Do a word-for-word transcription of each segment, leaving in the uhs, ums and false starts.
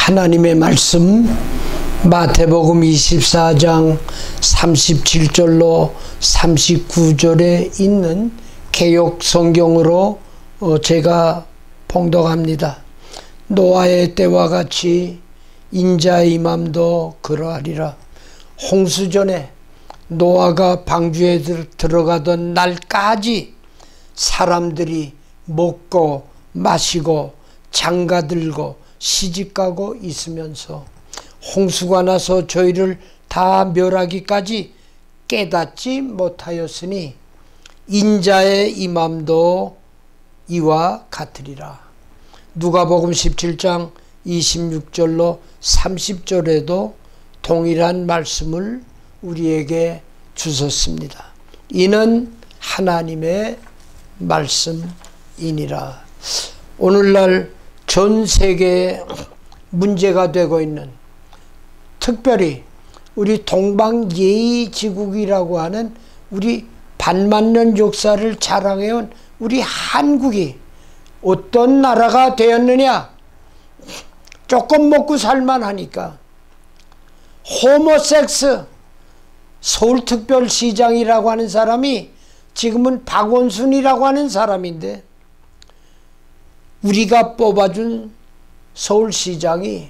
하나님의 말씀 마태복음 이십사 장 삼십칠 절로 삼십구 절에 있는 개역 성경으로 제가 봉독합니다. 노아의 때와 같이 인자의 임함도 그러하리라. 홍수전에 노아가 방주에 들어가던 날까지 사람들이 먹고 마시고 장가들고 시집가고 있으면서 홍수가 나서 저희를 다 멸하기까지 깨닫지 못하였으니 인자의 임함도 이와 같으리라. 누가복음 십칠 장 이십육 절로 삼십 절에도 동일한 말씀을 우리에게 주셨습니다. 이는 하나님의 말씀이니라. 오늘날 전 세계에 문제가 되고 있는, 특별히 우리 동방예의지국이라고 하는 우리 반만년 역사를 자랑해온 우리 한국이 어떤 나라가 되었느냐? 조금 먹고 살만하니까 호모섹스 서울특별시장이라고 하는 사람이 지금은 박원순이라고 하는 사람인데, 우리가 뽑아준 서울시장이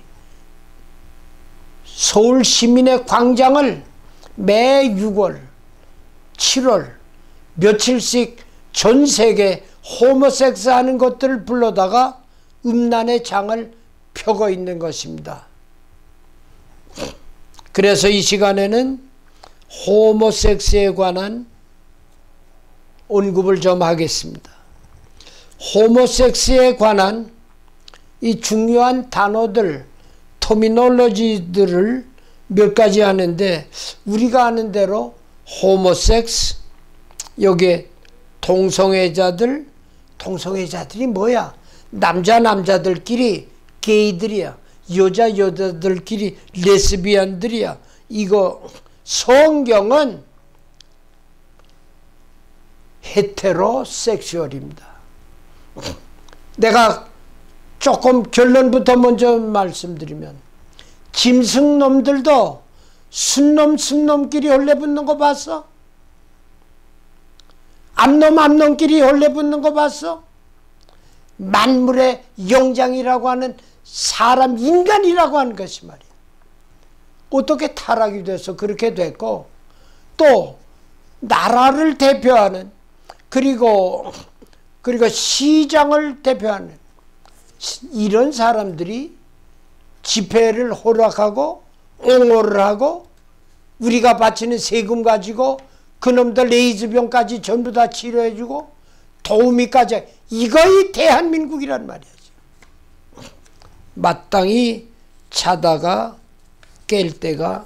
서울 시민의 광장을 매 유월, 칠월 며칠씩 전 세계 호모섹스 하는 것들을 불러다가 음란의 장을 펴고 있는 것입니다. 그래서 이 시간에는 호모섹스에 관한 언급을 좀 하겠습니다. 호모섹스에 관한 이 중요한 단어들, 터미놀로지들을 몇 가지 하는데, 우리가 아는 대로 호모섹스, 여기에 동성애자들, 동성애자들이 뭐야? 남자 남자들끼리 게이들이야. 여자 여자들끼리 레스비안들이야. 이거 성경은 헤테로섹슈얼입니다. 내가 조금 결론부터 먼저 말씀드리면, 짐승놈들도 순놈 순놈끼리 헐레붙는 거 봤어? 암놈 암놈끼리 헐레붙는 거 봤어? 만물의 영장이라고 하는 사람, 인간이라고 하는 것이 말이야. 어떻게 타락이 돼서 그렇게 됐고, 또 나라를 대표하는, 그리고 그리고 시장을 대표하는 이런 사람들이 집회를 허락하고 옹호를 하고, 우리가 바치는 세금 가지고 그놈들 에이즈병까지 전부 다 치료해주고 도우미까지, 이거이 대한민국이란 말이지. 마땅히 자다가 깰 때가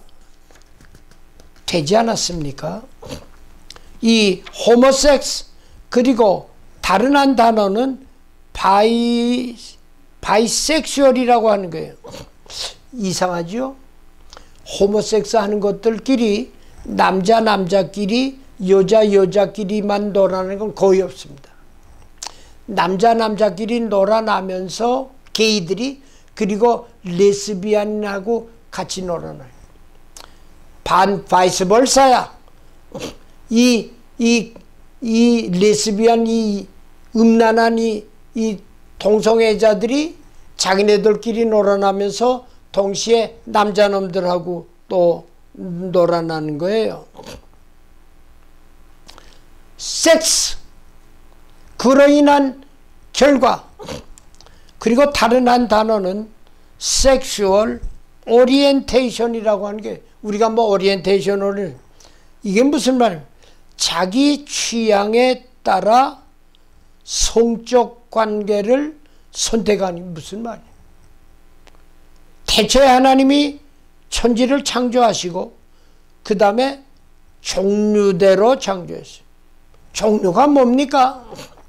되지 않았습니까? 이 호모섹스, 그리고 다른 한 단어는 바이, 바이섹슈얼이라고 하는 거예요. 이상하죠? 호모섹스 하는 것들끼리 남자 남자끼리, 여자 여자끼리만 놀아나는 건 거의 없습니다. 남자 남자끼리 놀아나면서 게이들이, 그리고 레스비안하고 같이 놀아나요. 반 바이스 벌사야. 이, 이, 이 레스비안, 이 음란한 이, 이 동성애자들이 자기네들끼리 놀아나면서 동시에 남자놈들하고 또 놀아나는 거예요. 섹스, 그로 인한 결과. 그리고 다른 한 단어는 섹슈얼 오리엔테이션이라고 하는 게, 우리가 뭐 오리엔테이션을, 이게 무슨 말이에요? 자기 취향에 따라 성적 관계를 선택하니 무슨 말이에요? 태초에 하나님이 천지를 창조하시고 그 다음에 종류대로 창조했어요. 종류가 뭡니까?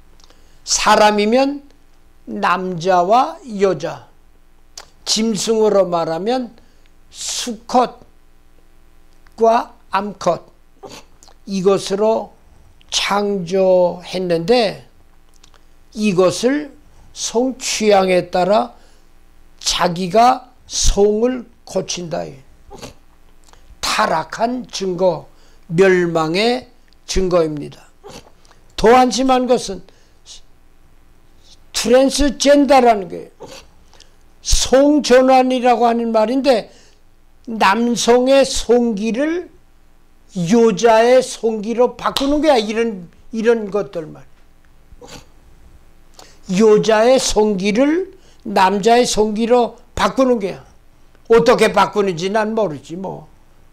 사람이면 남자와 여자, 짐승으로 말하면 수컷과 암컷, 이것으로 창조했는데, 이것을 성취향에 따라 자기가 성을 고친다. 타락한 증거, 멸망의 증거입니다. 더 한심한 것은 트랜스젠더라는 거예요. 성전환이라고 하는 말인데 남성의 성기를 여자의 성기로 바꾸는 거야. 이런 이런 것들 말. 여자의 성기를 남자의 성기로 바꾸는 거야. 어떻게 바꾸는지 난 모르지 뭐.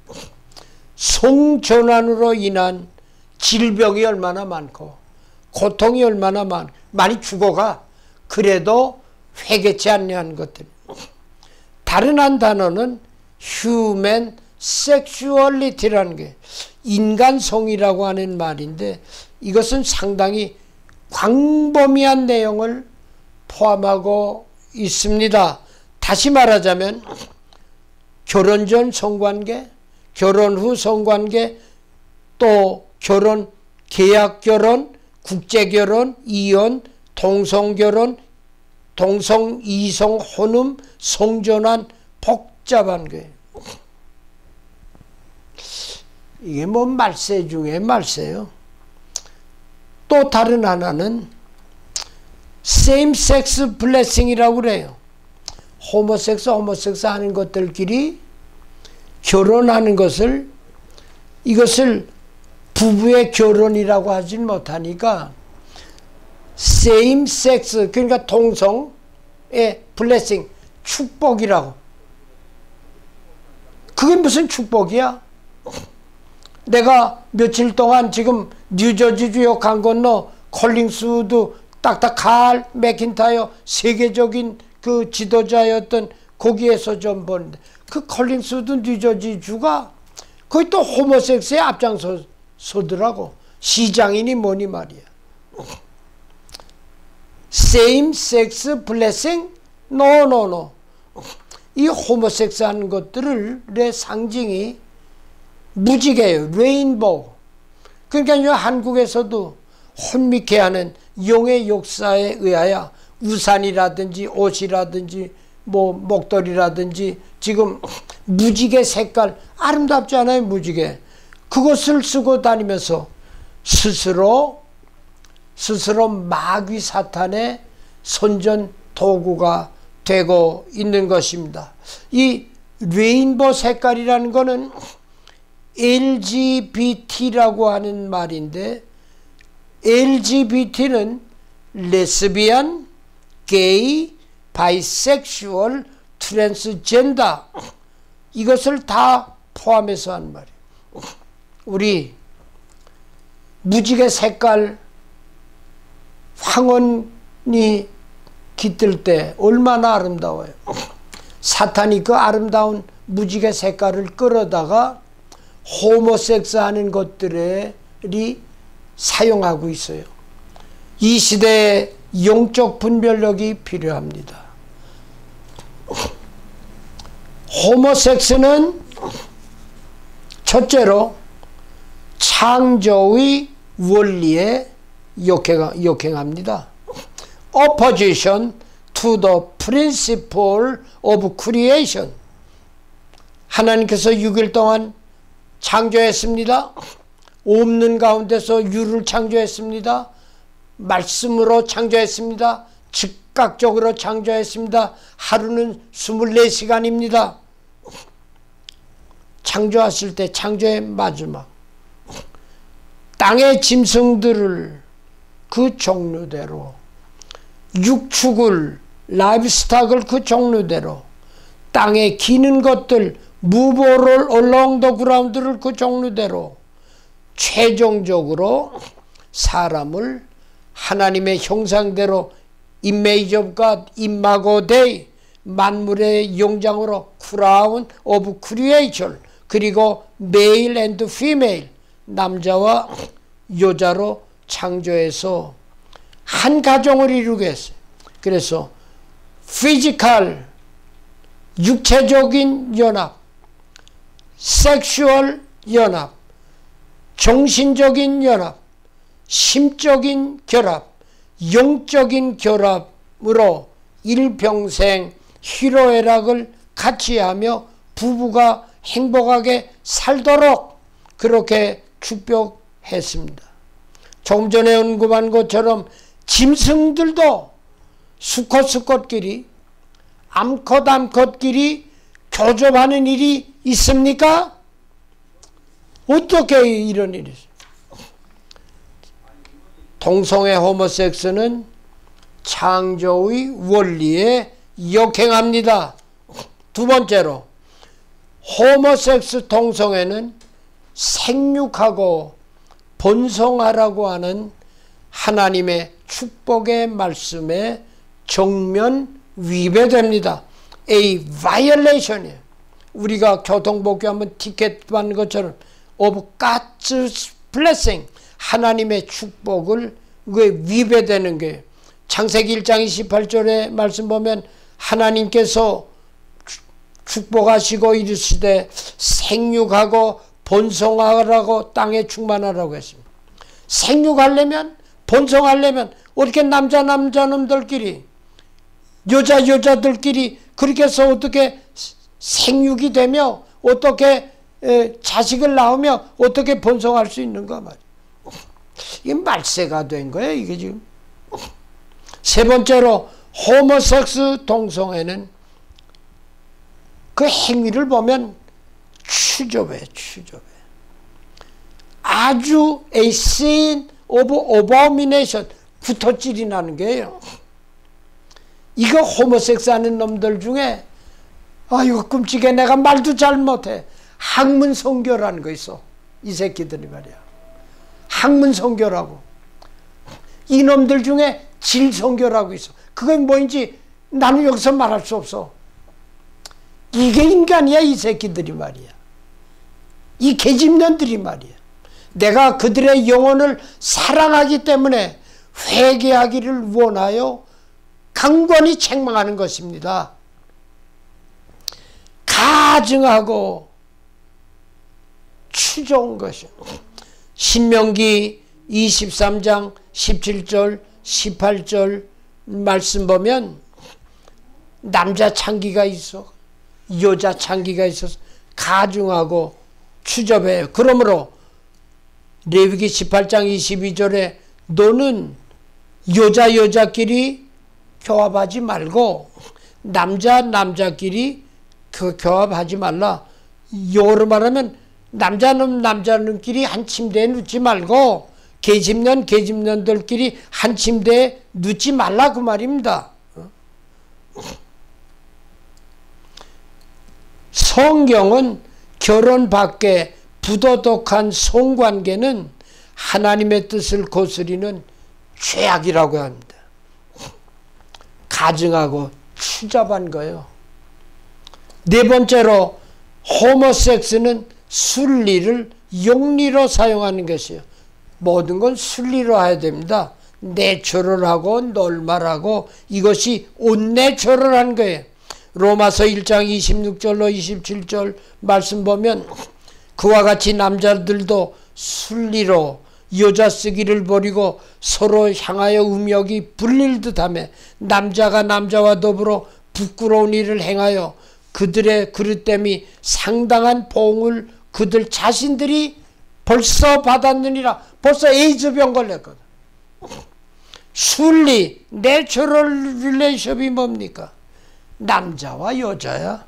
성전환으로 인한 질병이 얼마나 많고 고통이 얼마나 많, 많이 죽어가. 그래도 회개치 않는 것들. 다른 한 단어는 human sexuality라는 게 인간성이라고 하는 말인데 이것은 상당히 광범위한 내용을 포함하고 있습니다. 다시 말하자면 결혼 전 성관계, 결혼 후 성관계, 또 결혼, 계약 결혼, 국제 결혼, 이혼, 동성 결혼, 동성 이성 혼음, 성전환, 복잡한 거예요. 이게 뭐 말세 중에 말세요. 또 다른 하나는 same sex blessing이라고 그래요. 호모섹스, 호모섹스 하는 것들끼리 결혼하는 것을, 이것을 부부의 결혼이라고 하진 못하니까 same sex, 그러니까 동성의 blessing, 축복이라고. 그게 무슨 축복이야? 내가 며칠 동안 지금 뉴저지주요 강 건너 컬링스우드 딱딱 칼 맥킨타이어 세계적인 그 지도자였던 거기에서 좀 보는데 그 컬링스우드 뉴저지주가 거기 또 호모섹스에 앞장서더라고. 시장이니 뭐니 말이야. Same sex blessing? No, no, no. 이 호모섹스 하는 것들의 상징이 무지개예요. 레인보우. 그러니까 한국에서도 혼미케 하는 용의 역사에 의하여 우산이라든지 옷이라든지 뭐 목도리라든지 지금 무지개 색깔 아름답지 않아요? 무지개. 그것을 쓰고 다니면서 스스로 스스로 마귀 사탄의 선전 도구가 되고 있는 것입니다. 이 레인보우 색깔이라는 거는 엘지비티라고 하는 말인데 엘지비티는 레스비안, 게이, 바이섹슈얼, 트랜스젠더 이것을 다 포함해서 하는 말이에요. 우리 무지개 색깔 황혼이 깃들 때 얼마나 아름다워요. 사탄이 그 아름다운 무지개 색깔을 끌어다가 호모섹스 하는 것들이 사용하고 있어요. 이 시대에 영적 분별력이 필요합니다. 호모섹스는 첫째로 창조의 원리에 역행합니다. Opposition to the principle of creation. 하나님께서 육 일 동안 창조했습니다. 없는 가운데서 유를 창조했습니다. 말씀으로 창조했습니다. 즉각적으로 창조했습니다. 하루는 이십사 시간입니다. 창조하실 때 창조의 마지막 땅의 짐승들을 그 종류대로 육축을 라이브스탁을 그 종류대로 땅에 기는 것들 무보를 along the ground를 그 종류대로 최종적으로 사람을 하나님의 형상대로 image of God, imago Dei 만물의 영장으로 crown of creation 그리고 male and female 남자와 여자로 창조해서 한 가정을 이루게 했어요. 그래서 physical 육체적인 연합, 섹슈얼 연합, 정신적인 연합, 심적인 결합, 영적인 결합으로 일평생 희로애락을 같이 하며 부부가 행복하게 살도록 그렇게 축복했습니다. 조금 전에 언급한 것처럼 짐승들도 수컷 수컷끼리 암컷 암컷끼리 교접하는 일이 있습니까? 어떻게 이런 일이 있어요? 동성애 호모섹스는 창조의 원리에 역행합니다. 두 번째로 호모섹스 동성애는 생육하고 번성하라고 하는 하나님의 축복의 말씀에 정면 위배됩니다. A violation이에요. 우리가 교통복귀하면 티켓 받는 것처럼 of God's blessing, 하나님의 축복을 그게 위배되는 거예요. 창세기 일 장 이십팔 절에 말씀 보면 하나님께서 축복하시고 이르시되 생육하고 번성하라고 땅에 충만하라고 했습니다. 생육하려면 번성하려면 어떻게 남자 남자놈들끼리 여자 여자들끼리 그렇게 해서 어떻게 생육이 되며 어떻게 자식을 낳으며 어떻게 번성할 수 있는가 말이에요. 이게 말세가 된 거예요. 이게 지금. 세 번째로 호모섹스 동성애는 그 행위를 보면 추접해 추접해. 아주 a sin of abomination, 구토질이 나는 거예요. 이거 호모섹스 하는 놈들 중에 아이고 끔찍해, 내가 말도 잘 못해, 학문 성교라는 거 있어. 이 새끼들이 말이야. 학문 성교라고. 이놈들 중에 질 성교라고 있어. 그건 뭐인지 나는 여기서 말할 수 없어. 이게 인간이야, 이 새끼들이 말이야. 이 계집년들이 말이야. 내가 그들의 영혼을 사랑하기 때문에 회개하기를 원하여 강권히 책망하는 것입니다. 가증하고 추종 것이. 신명기 이십삼 장 십칠 절 십팔 절 말씀 보면 남자 창기가 있어, 여자 창기가 있어서 가증하고 추접해요. 그러므로 레위기 십팔 장 이십이 절에 너는 여자 여자끼리 교합하지 말고 남자 남자끼리 그 교합하지 말라. 영어로 말하면 남자는 남자는끼리 한 침대에 눕지 말고 계집년 계집년들끼리 한 침대에 눕지 말라, 그 말입니다. 성경은 결혼 밖에 부도덕한 성관계는 하나님의 뜻을 거스리는 죄악이라고 합니다. 가증하고 추잡한 거예요. 네 번째로 호모섹스는 순리를 영리로 사용하는 것이에요. 모든 건 순리로 해야 됩니다. 내추럴하고 놀말하고 이것이 온내추럴한 거예요. 로마서 일 장 이십육 절로 이십칠 절 말씀 보면 그와 같이 남자들도 순리로 여자 쓰기를 버리고 서로 향하여 음욕이 불릴 듯하며 남자가 남자와 더불어 부끄러운 일을 행하여 그들의 그릇됨이 상당한 보응을 그들 자신들이 벌써 받았느니라. 벌써 에이즈병 걸렸거든. 순리, 내추럴 릴레이션이 뭡니까? 남자와 여자야.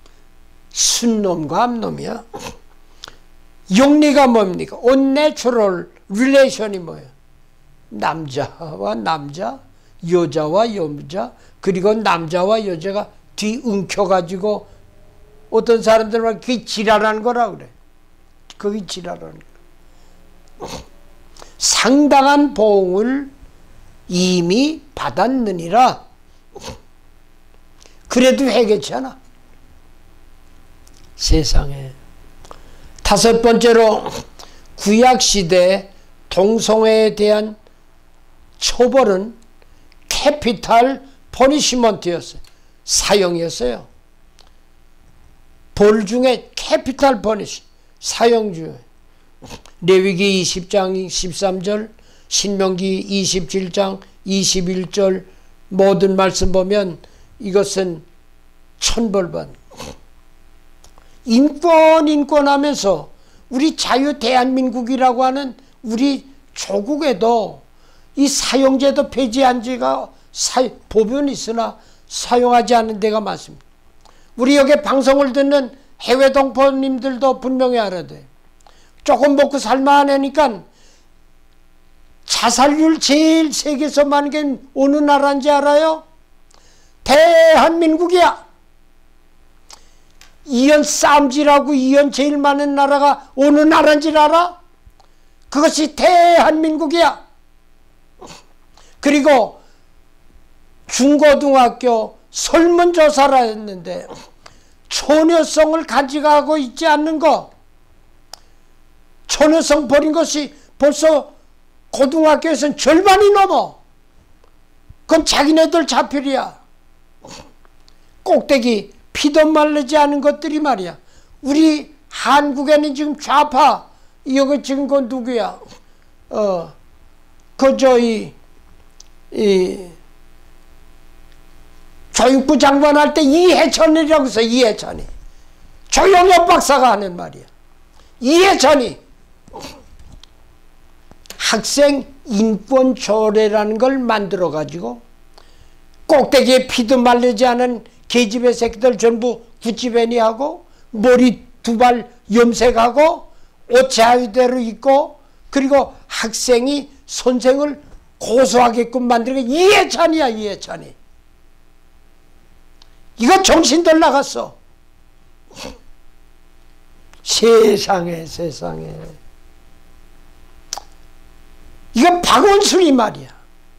순놈과 암놈이야. 영리가 뭡니까? 온내추럴 릴레이션이 뭐예요? 남자와 남자, 여자와 여자, 그리고 남자와 여자가 뒤 엉켜가지고 어떤 사람들은 그게 지랄하는 거라 그래. 그게 지랄하는 거야. 상당한 보응을 이미 받았느니라. 그래도 회개치 않아. 세상에. 다섯 번째로 구약시대 동성애에 대한 처벌은 캐피탈 퍼니시먼트였어요. 사형이었어요. 벌 중에 캐피탈 퍼니시, 사형 중에. 레위기 이십 장 십삼 절, 신명기 이십칠 장 이십일 절 모든 말씀 보면 이것은 천벌받는. 인권 인권 하면서 우리 자유 대한민국이라고 하는 우리 조국에도 이 사용제도 폐지한 지가 사, 법은 있으나 사용하지 않는 데가 많습니다. 우리 여기 방송을 듣는 해외 동포님들도 분명히 알아야 돼. 조금 먹고 살만하니까 자살률 제일 세계에서 많은 게 어느 나라인지 알아요? 대한민국이야. 이연 쌈질하고 이연 제일 많은 나라가 어느 나라인지 알아? 그것이 대한민국이야. 그리고 중고등학교 설문조사를 했는데 처녀성을 가져가고 있지 않는 거, 처녀성 버린 것이 벌써 고등학교에서는 절반이 넘어. 그건 자기네들 자필이야. 꼭대기 피도 말르지 않은 것들이 말이야. 우리 한국에는 지금 좌파, 이거 지금 건 누구야? 어, 그 저희 이 교육부 장관 할 때 이해찬이라고 해서 이해찬이 조영엽 박사가 하는 말이야. 이해찬이 학생 인권 조례라는 걸 만들어 가지고 꼭대기에 피도 말리지 않은 계집애 새끼들 전부 구찌배니하고 머리 두 발 염색하고 옷 자유대로 입고 그리고 학생이 선생을 고소하게끔 만드는 게 이해찬이야. 이해찬이 이거 정신들 나갔어. 세상에 세상에 이건 박원순이 말이야.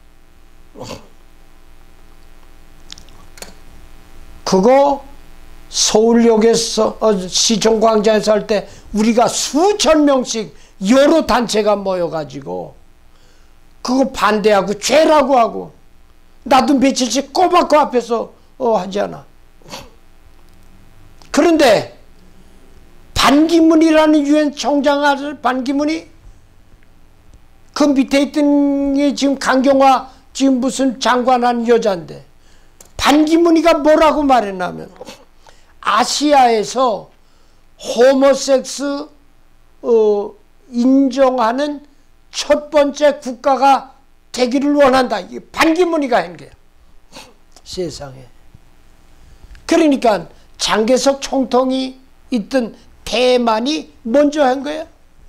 그거 서울역에서 어, 시청광장에서 할 때 우리가 수천 명씩 여러 단체가 모여가지고 그거 반대하고 죄라고 하고 나도 며칠씩 꼬박꼬 앞에서 어, 하잖아. 그런데 반기문이라는 유엔 총장 아들 반기문이 그 밑에 있던 게 지금 강경화 지금 무슨 장관한 여자인데 반기문이가 뭐라고 말했냐면 아시아에서 호모섹스 어, 인정하는 첫 번째 국가가 되기를 원한다. 이게 반기문이가 한 거야. 세상에. 그러니까 장개석 총통이 있던 대만이 먼저 한 거야.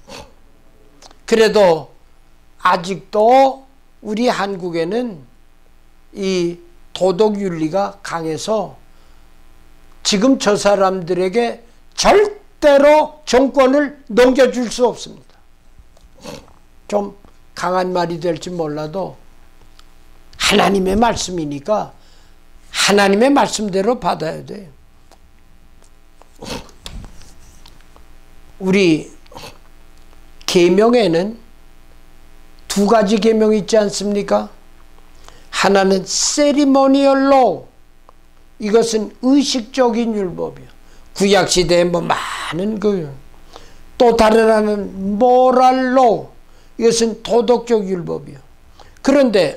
그래도 아직도 우리 한국에는 이 도덕윤리가 강해서 지금 저 사람들에게 절대로 정권을 넘겨줄 수 없습니다. 좀 강한 말이 될지 몰라도 하나님의 말씀이니까 하나님의 말씀대로 받아야 돼요. 우리 계명에는 두 가지 계명이 있지 않습니까? 하나는 세리모니얼 로우, 이것은 의식적인 율법이요. 구약시대에 뭐 많은 그, 또 다른 하나는 모랄 로우, 이것은 도덕적 율법이요. 그런데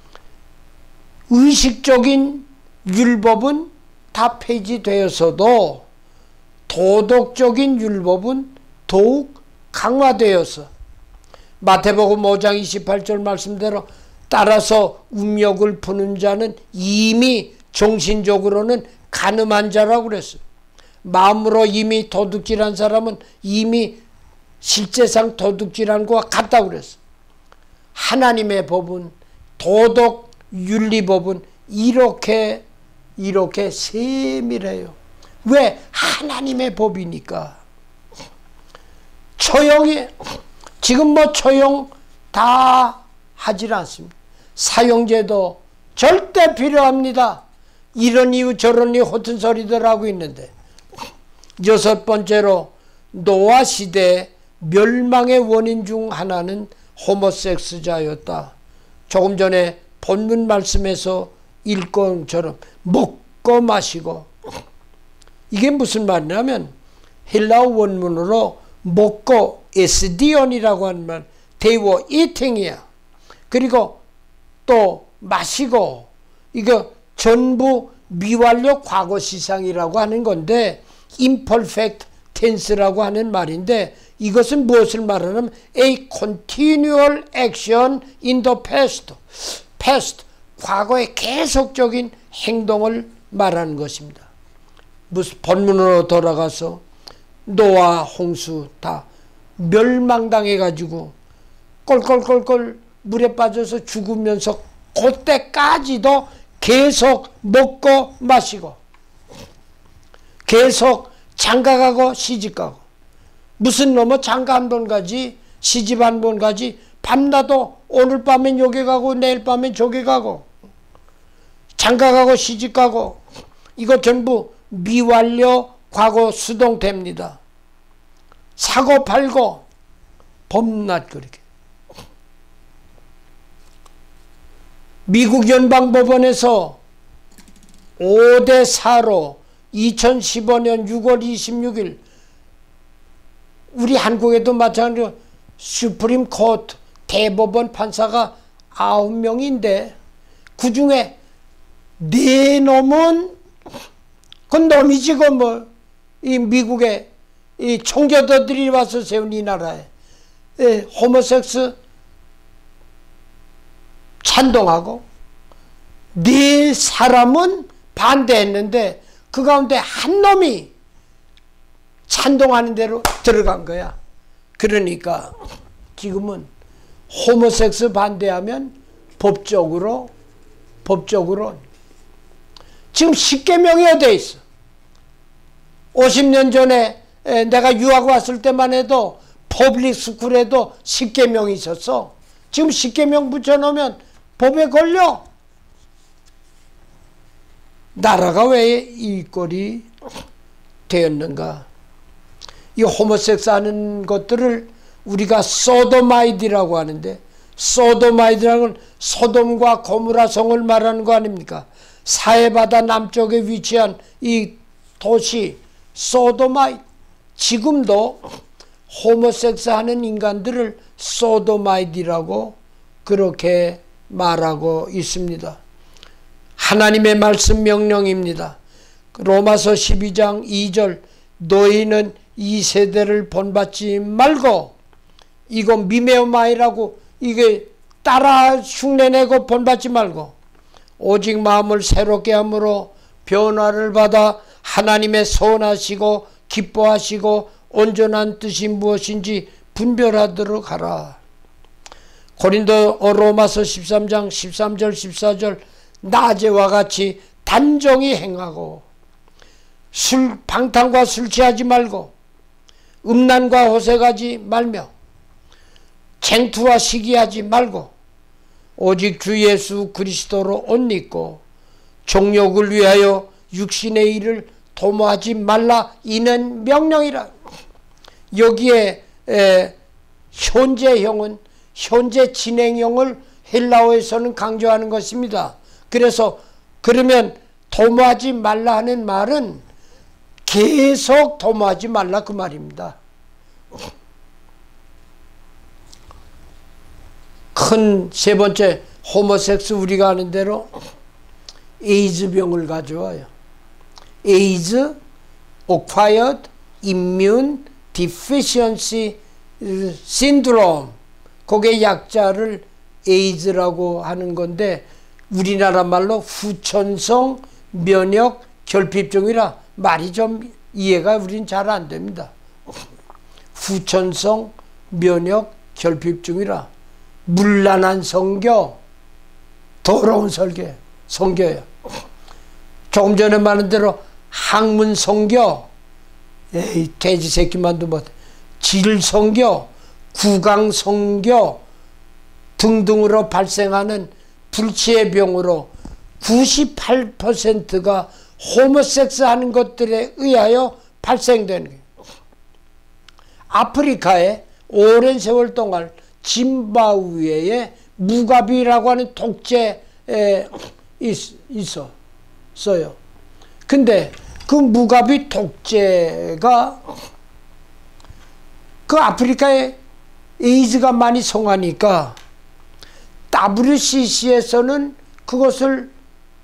의식적인 율법은 다 폐지되어서도 도덕적인 율법은 더욱 강화되어서 마태복음 오 장 이십팔 절 말씀대로 따라서 음욕을 푸는 자는 이미 정신적으로는 간음한 자라고 그랬어요. 마음으로 이미 도둑질한 사람은 이미 실제상 도둑질한 것과 같다고 그랬어요. 하나님의 법은 도덕 윤리법은 이렇게 이렇게 세밀해요. 왜? 하나님의 법이니까. 처형이 지금 뭐 처형 다 하질 않습니다. 사형제도 절대 필요합니다. 이런 이유 저런 이유 허튼 소리들 하고 있는데, 여섯 번째로 노아 시대 멸망의 원인 중 하나는 호모섹스자였다. 조금 전에 본문 말씀에서 읽은 것처럼 먹고 마시고, 이게 무슨 말이냐면 헬라어 원문으로 먹고 에스디온이라고 하는 말, they were eating이야. 그리고 또 마시고, 이거 전부 미완료 과거시상이라고 하는 건데 imperfect tense라고 하는 말인데 이것은 무엇을 말하냐면 a continual action in the past. past, 과거의 계속적인 행동을 말하는 것입니다. 무슨 본문으로 돌아가서 노아, 홍수 다 멸망당해가지고 꼴꼴꼴꼴 물에 빠져서 죽으면서 그때까지도 계속 먹고 마시고 계속 장가가고 시집가고 무슨 놈은 장가 한 번 가지 시집 한 번 가지 밤낮도 오늘 밤엔 여기 가고 내일 밤엔 저기 가고 장가가고 시집가고 이거 전부 미완료 과거 수동태입니다. 사고 팔고 범낮 그렇게. 미국 연방법원에서 오 대 사로 이천십오 년 유월 이십육일 우리 한국에도 마찬가지로 슈프림 코트 대법원 판사가 아홉 명인데 그 중에 네 놈은 그 놈이지 그 뭐 이 미국의 이 총교도들이 와서 세운 이 나라에 예, 호모섹스 찬동하고 네 사람은 반대했는데 그 가운데 한 놈이 찬동하는 대로 들어간 거야. 그러니까 지금은 호모섹스 반대하면 법적으로 법적으로 지금 십계명이 돼 있어. 오십 년 전에 내가 유학 왔을 때만 해도 퍼블릭 스쿨에도 십계명이 있었어. 지금 십계명 붙여놓으면 법에 걸려. 나라가 왜 이 꼴이 되었는가. 이 호모섹스 하는 것들을 우리가 소도마이드라고 하는데 소도마이드라는 건 소돔과 고모라 성을 말하는 거 아닙니까? 사해바다 남쪽에 위치한 이 도시 소도마이드. 지금도 호모섹스 하는 인간들을 소도마이드라고 그렇게 말하고 있습니다. 하나님의 말씀 명령입니다. 로마서 십이 장 이 절 너희는 이 세대를 본받지 말고 이거 미메오마이라고 이게 따라 흉내내고 본받지 말고 오직 마음을 새롭게 함으로 변화를 받아 하나님의 선하시고 기뻐하시고 온전한 뜻이 무엇인지 분별하도록 하라. 고린도 로마서 십삼 장 십삼 절 십사 절 낮에와 같이 단정히 행하고 술 방탕과 술 취하지 말고 음란과 호색하지 말며 쟁투와 시기하지 말고 오직 주 예수 그리스도로 옷 입고 정욕을 위하여 육신의 일을 도모하지 말라. 이는 명령이라. 여기에 에, 현재형은 현재 진행형을 헬라어에서는 강조하는 것입니다. 그래서 그러면 도모하지 말라 하는 말은 계속 도모하지 말라 그 말입니다. 큰 세 번째 호모섹스 우리가 아는 대로 에이즈병을 가져와요. 에이즈, Acquired Immune Deficiency Syndrome. 그게 약자를 에이즈라고 하는 건데 우리나라 말로 후천성 면역 결핍증이라 말이 좀 이해가 우린 잘 안 됩니다. 후천성 면역 결핍증이라 문란한 성교, 더러운 설계, 성교예요. 조금 전에 말한 대로 학문 성교, 에이 돼지 새끼만도 못해. 질 성교, 구강 성교 등등으로 발생하는 불치의 병으로 구십팔 퍼센트가 호모섹스 하는 것들에 의하여 발생되는 거예요. 아프리카에 오랜 세월 동안 짐바브웨에 무가비라고 하는 독재 있었어요. 근데 그 무가비 독재가 그 아프리카에 에이즈가 많이 성하니까 더블유씨씨에서는 그것을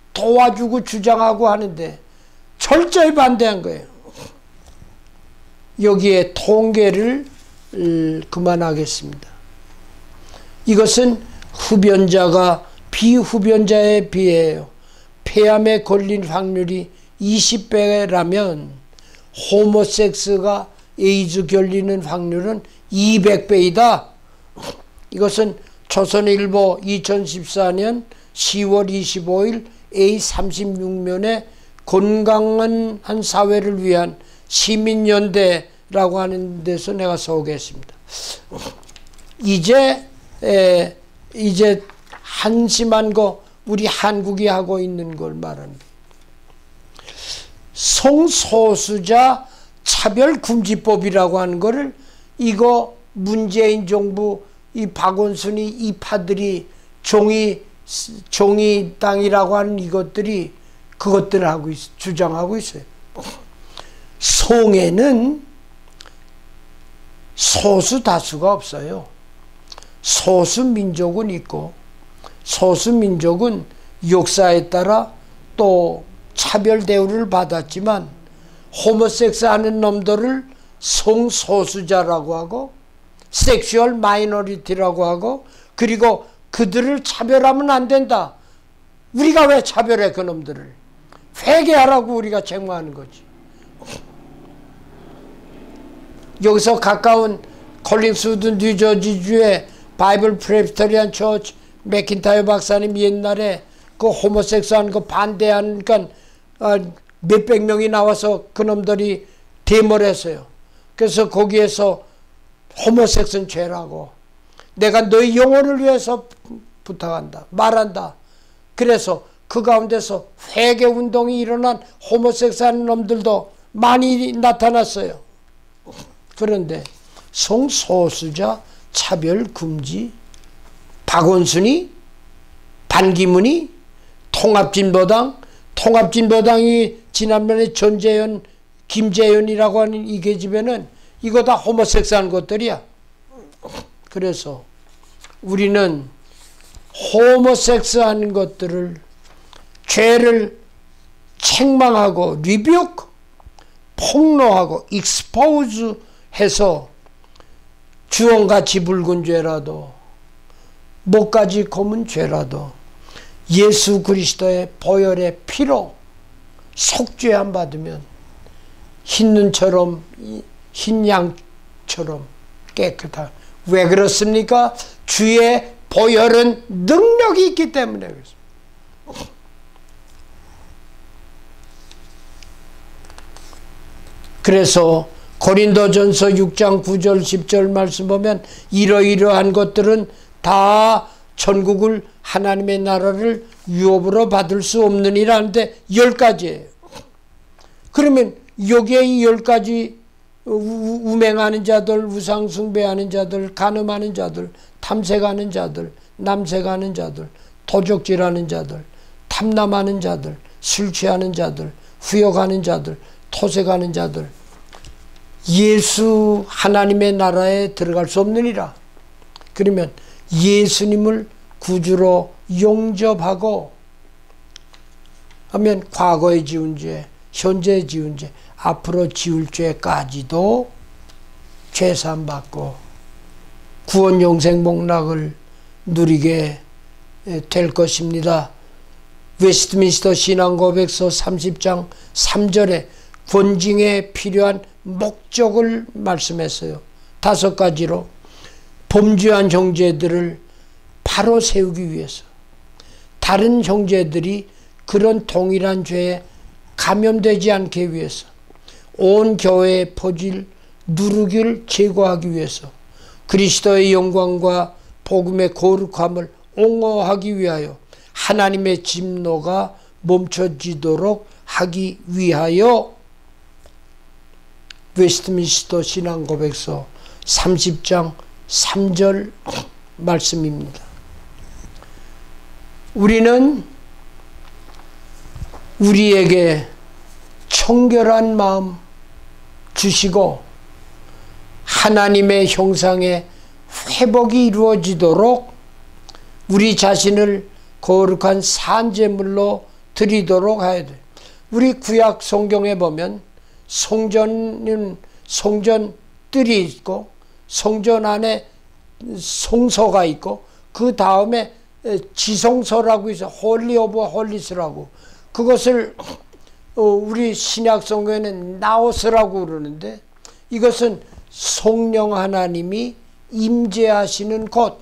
도와주고 주장하고 하는데 철저히 반대한 거예요. 여기에 통계를 그만하겠습니다. 이것은 흡연자가 비흡연자에 비해요. 폐암에 걸린 확률이 이십 배라면 호모섹스가 에이즈 걸리는 확률은 이백 배이다. 이것은 조선일보 이천십사 년 시월 이십오일 에이 삼십육 면에 건강한 한 사회를 위한 시민연대라고 하는 데서 내가 소개했습니다. 이제 에, 이제 한심한 거 우리 한국이 하고 있는 걸 말합니다. 성소수자 차별금지법이라고 하는 거를 이거 문재인 정부 이 박원순이 이 파들이 종이 종이 땅이라고 하는 이것들이 그것들을 하고 있, 주장하고 있어요. 송에는 소수 다수가 없어요. 소수 민족은 있고 소수 민족은 역사에 따라 또 차별 대우를 받았지만 호모섹스 하는 놈들을 성소수자라고 하고 섹슈얼 마이너리티라고 하고 그리고 그들을 차별하면 안 된다. 우리가 왜 차별해 그 놈들을. 회개하라고 우리가 책망하는 거지. 여기서 가까운 콜링스우드 뉴저지주의 바이블 프레스터리안 처치 맥킨타이어 박사님 옛날에 그 호모섹스한 거 반대하니까 몇백 명이 나와서 그놈들이 데모를 했어요. 그래서 거기에서 호모섹스는 죄라고 내가 너희 영혼을 위해서 부탁한다 말한다. 그래서 그 가운데서 회개운동이 일어난 호모섹스한 놈들도 많이 나타났어요. 그런데 성소수자 차별금지 박원순이 반기문이 통합진보당 통합진보당이 지난번에 전재현 김재현이라고 하는 이 계집애는 이거 다 호모섹스한 것들이야. 그래서 우리는 호모섹스한 것들을 죄를 책망하고 리뷰크 폭로하고 익스포즈 해서 주홍같이 붉은 죄라도 목까지 검은 죄라도 예수 그리스도의 보혈의 피로 속죄함 받으면 흰 눈처럼 흰 양처럼 깨끗하. 왜 그렇습니까? 주의 보혈은 능력이 있기 때문에 그렇습니다. 그래서 고린도전서 육 장 구 절 십 절 말씀 보면 이러이러한 것들은 다 천국을 하나님의 나라를 유업으로 받을 수 없느니라는데 열 가지예요. 그러면 여기에 이 열 가지 우맹하는 자들, 우상숭배하는 자들, 간음하는 자들, 탐색하는 자들, 남색하는 자들, 도적질하는 자들, 탐남하는 자들, 술 취하는 자들, 후욕하는 자들, 토색하는 자들 예수 하나님의 나라에 들어갈 수 없느니라. 그러면 예수님을 구주로 용접하고 하면 과거에 지은 죄, 현재 지은 죄, 앞으로 지을 죄까지도 죄사함받고 구원 영생 복락을 누리게 될 것입니다. 웨스트민스터 신앙고백서 삼십 장 삼 절에 권징에 필요한 목적을 말씀했어요. 다섯 가지로 범죄한 형제들을 바로 세우기 위해서 다른 형제들이 그런 동일한 죄에 감염되지 않게 위해서 온 교회에 퍼질 누르기를 제거하기 위해서 그리스도의 영광과 복음의 거룩함을 옹호하기 위하여 하나님의 진노가 멈춰지도록 하기 위하여 웨스트민스터 신앙고백서 삼십 장 삼 절 말씀입니다. 우리는 우리에게 청결한 마음 주시고 하나님의 형상의 회복이 이루어지도록 우리 자신을 거룩한 산제물로 드리도록 해야 돼. 우리 구약 성경에 보면 성전은 성전뜰이 있고 성전 안에 성소가 있고 그 다음에 지성소라고 있어. 홀리 오브 홀리스라고. 그것을 우리 신약 성경에는 나오스라고 그러는데 이것은 성령 하나님이 임재하시는 곳,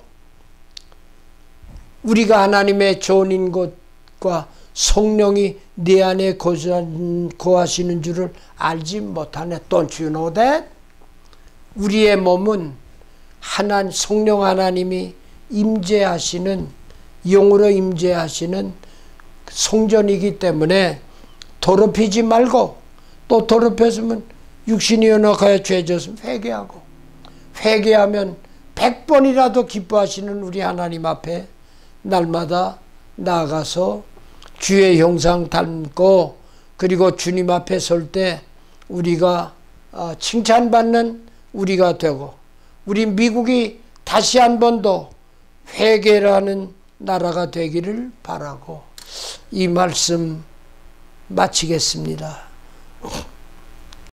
우리가 하나님의 존인 곳과 성령이 내 안에 거하시는 줄을 알지 못하네. Don't you know that? 우리의 몸은 하나님, 성령 하나님이 임재하시는, 영으로 임재하시는 성전이기 때문에 더럽히지 말고, 또 더럽혔으면 육신이 연약하여 죄졌으면 회개하고, 회개하면 백 번이라도 기뻐하시는 우리 하나님 앞에 날마다 나아가서 주의 형상 닮고, 그리고 주님 앞에 설 때 우리가 칭찬받는 우리가 되고, 우리 미국이 다시 한 번 더 회개를 하는 나라가 되기를 바라고 이 말씀 마치겠습니다.